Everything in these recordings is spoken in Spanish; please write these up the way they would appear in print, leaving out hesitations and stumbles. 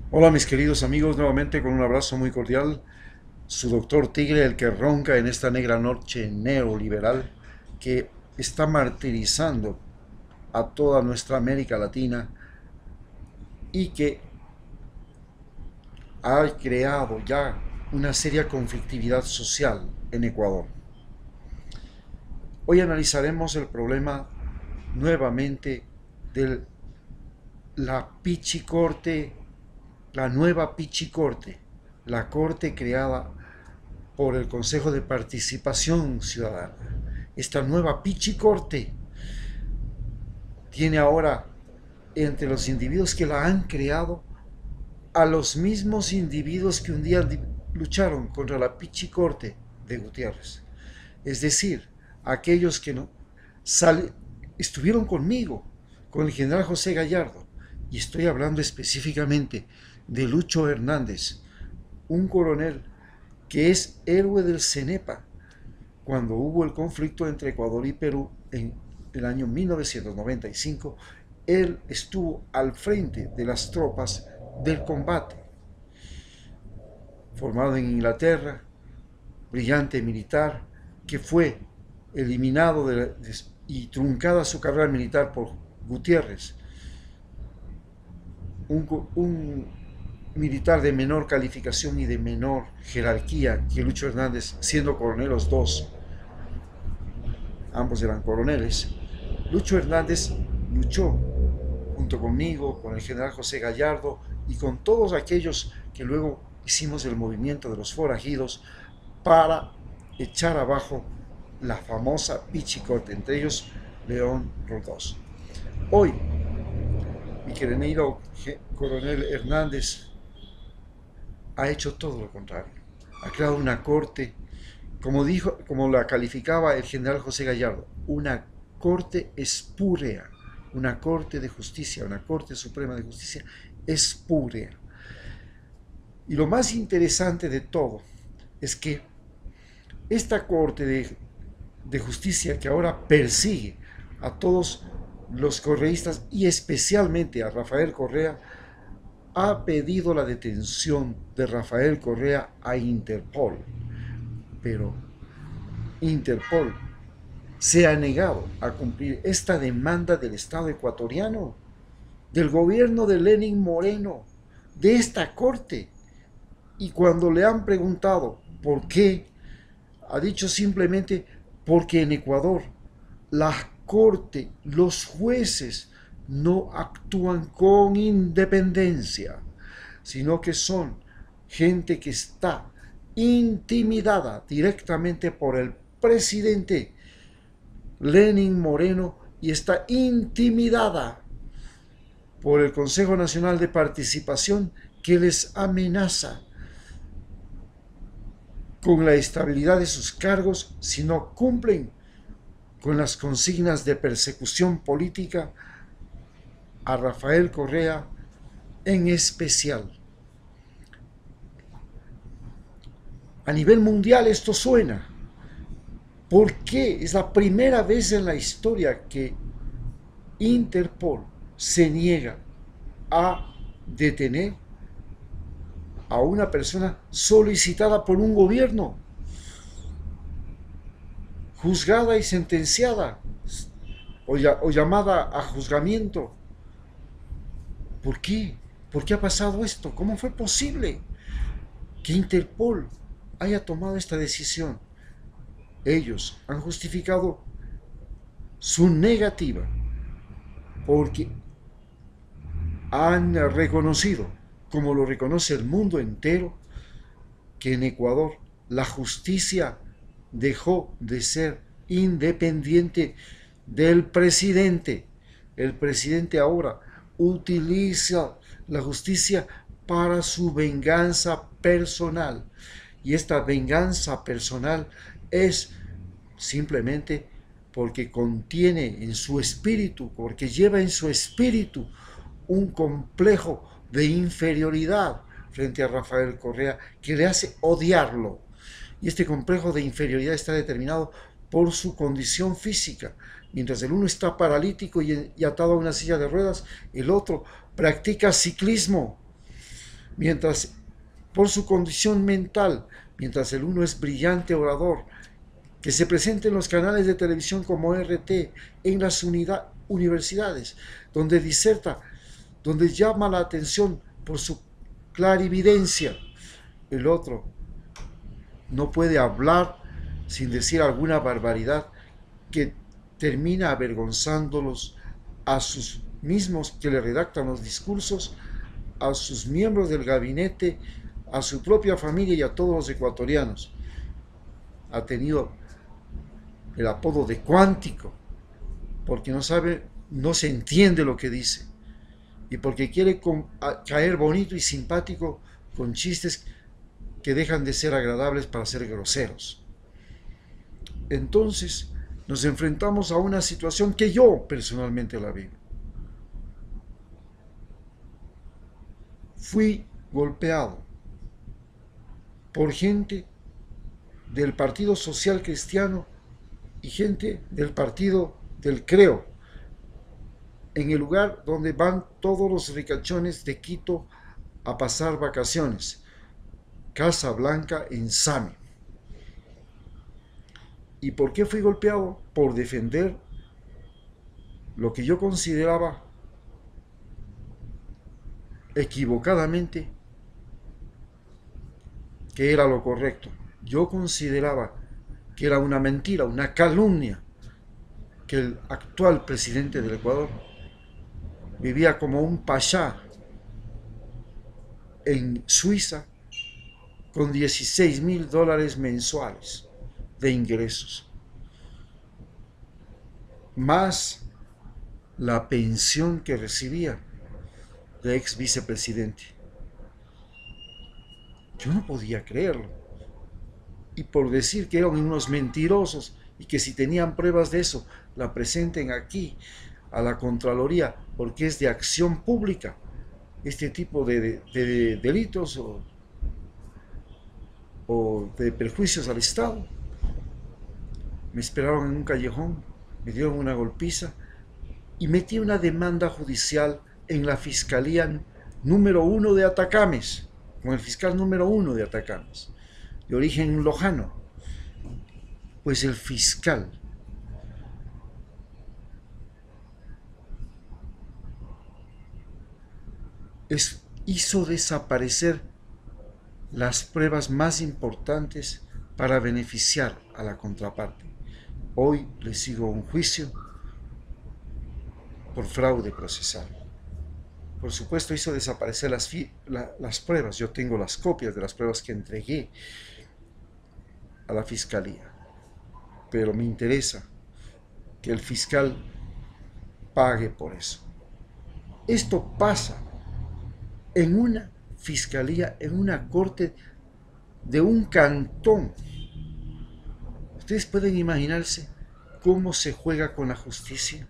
Hola mis queridos amigos, nuevamente con un abrazo muy cordial. Su doctor Tigre, el que ronca en esta negra noche neoliberal que está martirizando a toda nuestra América Latina y que ha creado ya una seria conflictividad social en Ecuador. Hoy analizaremos el problema nuevamente de la Pichicorte, la nueva Pichicorte, la corte creada por el Consejo de Participación Ciudadana. Esta nueva Pichicorte tiene ahora entre los individuos que la han creado a los mismos individuos que un día lucharon contra la Pichicorte de Gutiérrez. Es decir, aquellos que no estuvieron conmigo, con el general José Gallardo, y estoy hablando específicamente de Lucho Hernández, un coronel que es héroe del CENEPA, cuando hubo el conflicto entre Ecuador y Perú en el año 1995, él estuvo al frente de las tropas del combate, formado en Inglaterra, brillante militar, que fue eliminado y truncada su carrera militar por Gutiérrez, un militar de menor calificación y de menor jerarquía que Lucho Hernández, siendo coronel los dos, ambos eran coroneles. Lucho Hernández luchó junto conmigo, con el general José Gallardo y con todos aquellos que luego hicimos el movimiento de los forajidos para echar abajo la famosa Pichicorte, entre ellos León Roldós. Hoy, mi querido coronel Hernández ha hecho todo lo contrario. Ha creado una corte, como la calificaba el general José Gallardo, una corte espúrea, una corte de justicia, una corte suprema de justicia espúrea. Y lo más interesante de todo es que esta corte de justicia que ahora persigue a todos los correístas y especialmente a Rafael Correa, ha pedido la detención de Rafael Correa a Interpol. Pero Interpol se ha negado a cumplir esta demanda del Estado ecuatoriano, del gobierno de Lenín Moreno, de esta corte. Y cuando le han preguntado por qué, ha dicho simplemente porque en Ecuador la corte, los jueces no actúan con independencia, sino que son gente que está intimidada directamente por el presidente Lenín Moreno y está intimidada por el Consejo Nacional de Participación, que les amenaza con la estabilidad de sus cargos si no cumplen con las consignas de persecución política a Rafael Correa en especial. A nivel mundial esto suena. ¿Por qué? Es la primera vez en la historia que Interpol se niega a detener a una persona solicitada por un gobierno, juzgada y sentenciada o llamada a juzgamiento. ¿Por qué? ¿Por qué ha pasado esto? ¿Cómo fue posible que Interpol haya tomado esta decisión? Ellos han justificado su negativa porque han reconocido, como lo reconoce el mundo entero, que en Ecuador la justicia dejó de ser independiente del presidente. El presidente ahora utiliza la justicia para su venganza personal. Y esta venganza personal es simplemente porque contiene en su espíritu, porque lleva en su espíritu un complejo de inferioridad frente a Rafael Correa que le hace odiarlo. Y este complejo de inferioridad está determinado por su condición física. Mientras el uno está paralítico y atado a una silla de ruedas, el otro practica ciclismo. mientras por su condición mental, mientras el uno es brillante orador, que se presente en los canales de televisión como RT, en las universidades, donde diserta, donde llama la atención por su clarividencia. El otro no puede hablar sin decir alguna barbaridad que termina avergonzándolos a sus mismos que le redactan los discursos, a sus miembros del gabinete, a su propia familia y a todos los ecuatorianos. Ha tenido el apodo de cuántico, porque no se entiende lo que dice, y porque quiere caer bonito y simpático con chistes que dejan de ser agradables para ser groseros. Entonces nos enfrentamos a una situación que yo personalmente la vivo. Fui golpeado por gente del Partido Social Cristiano y gente del Partido del Creo, en el lugar donde van todos los ricachones de Quito a pasar vacaciones, Casa Blanca en Sami. ¿Y por qué fui golpeado? Por defender lo que yo consideraba equivocadamente que era lo correcto. Yo consideraba que era una mentira, una calumnia, que el actual presidente del Ecuador vivía como un pachá en Suiza con $16,000 mensuales de ingresos, más la pensión que recibía de ex vicepresidente. Yo no podía creerlo. Y por decir que eran unos mentirosos y que si tenían pruebas de eso, la presenten aquí a la Contraloría, porque es de acción pública este tipo de delitos o de perjuicios al Estado. Me esperaron en un callejón, me dieron una golpiza y metí una demanda judicial en la Fiscalía número 1 de Atacames, con el fiscal número 1 de Atacames, de origen lojano. Pues el fiscal hizo desaparecer las pruebas más importantes para beneficiar a la contraparte. Hoy le sigo un juicio por fraude procesal. Por supuesto, hizo desaparecer las pruebas. Yo tengo las copias de las pruebas que entregué a la fiscalía. Pero me interesa que el fiscal pague por eso. Esto pasa en una fiscalía, en una corte de un cantón. ¿Ustedes pueden imaginarse cómo se juega con la justicia?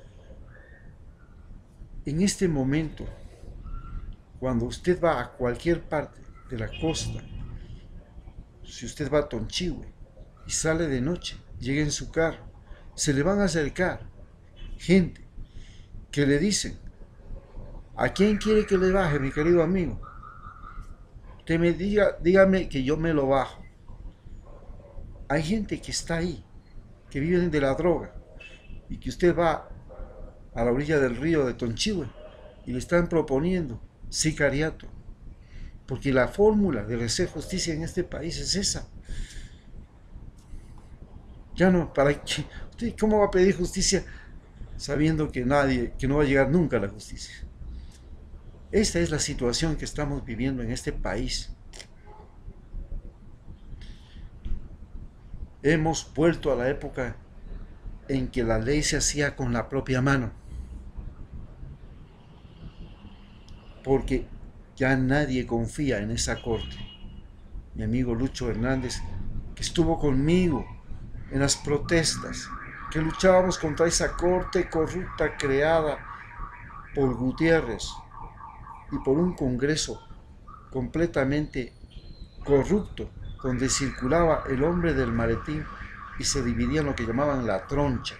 En este momento, cuando usted va a cualquier parte de la costa, si usted va a Tonchihue y sale de noche, llega en su carro, se le van a acercar gente que le dicen: ¿a quién quiere que le baje, mi querido amigo? Usted me dígame que yo me lo bajo. Hay gente que está ahí, que viven de la droga, y que usted va a la orilla del río de Tonchihue y le están proponiendo sicariato, porque la fórmula de hacer justicia en este país es esa. Ya no, ¿para qué? ¿Usted cómo va a pedir justicia sabiendo que no va a llegar nunca a la justicia? Esta es la situación que estamos viviendo en este país. Hemos vuelto a la época en que la ley se hacía con la propia mano, porque ya nadie confía en esa corte. Mi amigo Lucho Hernández, que estuvo conmigo en las protestas, que luchábamos contra esa corte corrupta creada por Gutiérrez y por un Congreso completamente corrupto, donde circulaba el hombre del maletín y se dividían lo que llamaban la troncha,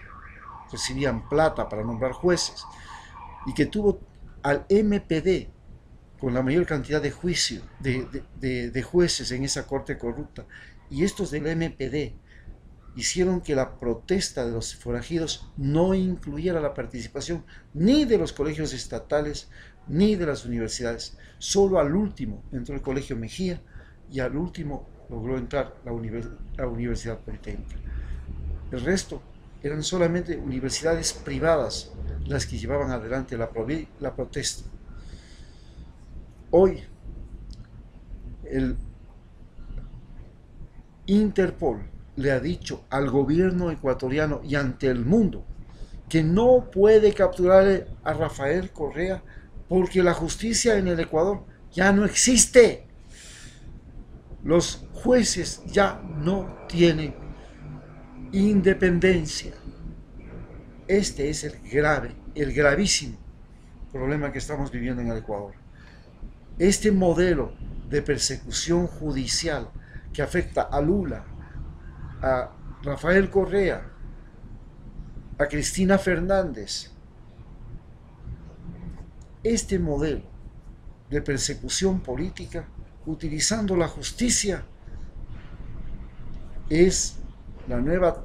recibían plata para nombrar jueces, y que tuvo al MPD con la mayor cantidad de de jueces en esa corte corrupta. Y estos del MPD hicieron que la protesta de los forajidos no incluyera la participación ni de los colegios estatales ni de las universidades. Solo al último entró el Colegio Mejía y al último logró entrar la Universidad Politécnica. El resto eran solamente universidades privadas las que llevaban adelante la protesta. Hoy el Interpol le ha dicho al gobierno ecuatoriano y ante el mundo que no puede capturar a Rafael Correa porque la justicia en el Ecuador ya no existe. Los jueces ya no tienen independencia. Este es el gravísimo problema que estamos viviendo en el Ecuador. Este modelo de persecución judicial que afecta a Lula, a Rafael Correa, a Cristina Fernández, este modelo de persecución política utilizando la justicia es la nueva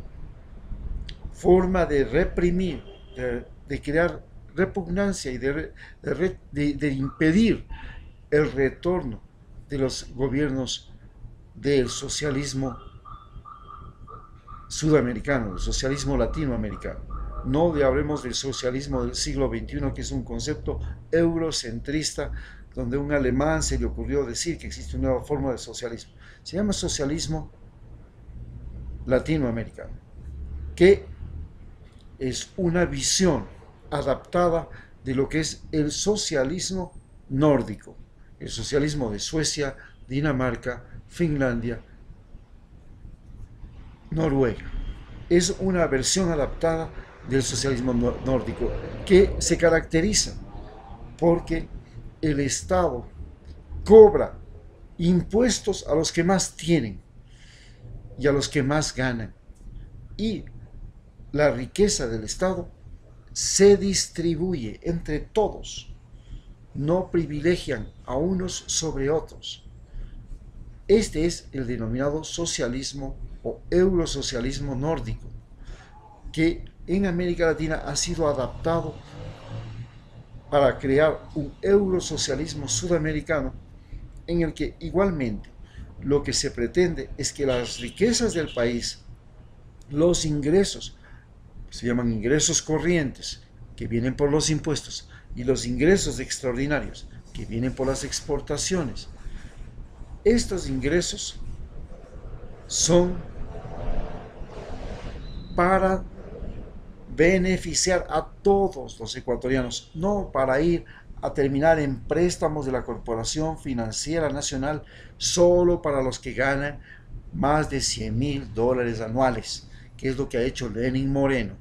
forma de reprimir, de crear repugnancia y de impedir el retorno de los gobiernos del socialismo sudamericano, del socialismo latinoamericano. No hablemos del socialismo del siglo XXI, que es un concepto eurocentrista, donde a un alemán se le ocurrió decir que existe una nueva forma de socialismo. Se llama socialismo latinoamericano, que es una visión adaptada de lo que es el socialismo nórdico, el socialismo de Suecia, Dinamarca, Finlandia, Noruega. Es una versión adaptada del socialismo nórdico que se caracteriza porque el Estado cobra impuestos a los que más tienen y a los que más ganan, y la riqueza del Estado se distribuye entre todos, no privilegian a unos sobre otros. Este es el denominado socialismo o eurosocialismo nórdico, que en América Latina ha sido adaptado para crear un eurosocialismo sudamericano, en el que igualmente lo que se pretende es que las riquezas del país, los ingresos, se llaman ingresos corrientes, que vienen por los impuestos, y los ingresos extraordinarios, que vienen por las exportaciones, estos ingresos son para beneficiar a todos los ecuatorianos, no para ir a terminar en préstamos de la Corporación Financiera Nacional solo para los que ganan más de $100,000 anuales, que es lo que ha hecho Lenín Moreno.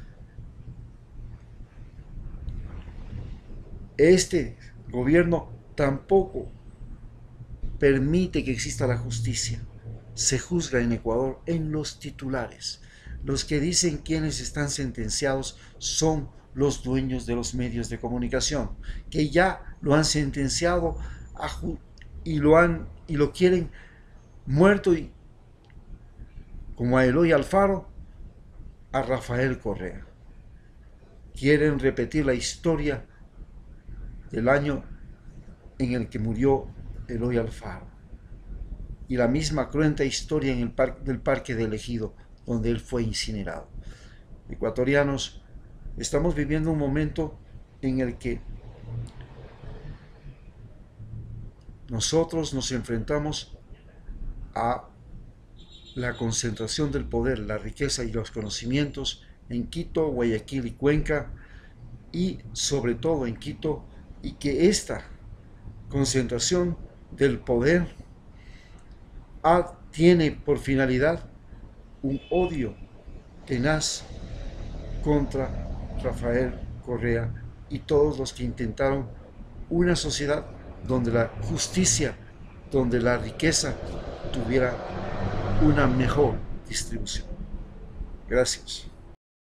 Este gobierno tampoco permite que exista la justicia. Se juzga en Ecuador en los titulares. Los que dicen quiénes están sentenciados son los dueños de los medios de comunicación, que ya lo han sentenciado y lo quieren muerto, como a Eloy Alfaro, a Rafael Correa. Quieren repetir la historia del año en el que murió Eloy Alfaro y la misma cruenta historia en del Parque del Ejido, donde él fue incinerado. Ecuatorianos, estamos viviendo un momento en el que nosotros nos enfrentamos a la concentración del poder, la riqueza y los conocimientos en Quito, Guayaquil y Cuenca, y sobre todo en Quito, y que esta concentración del poder tiene por finalidad un odio tenaz contra Rafael Correa y todos los que intentaron una sociedad donde la justicia, donde la riqueza tuviera una mejor distribución. Gracias.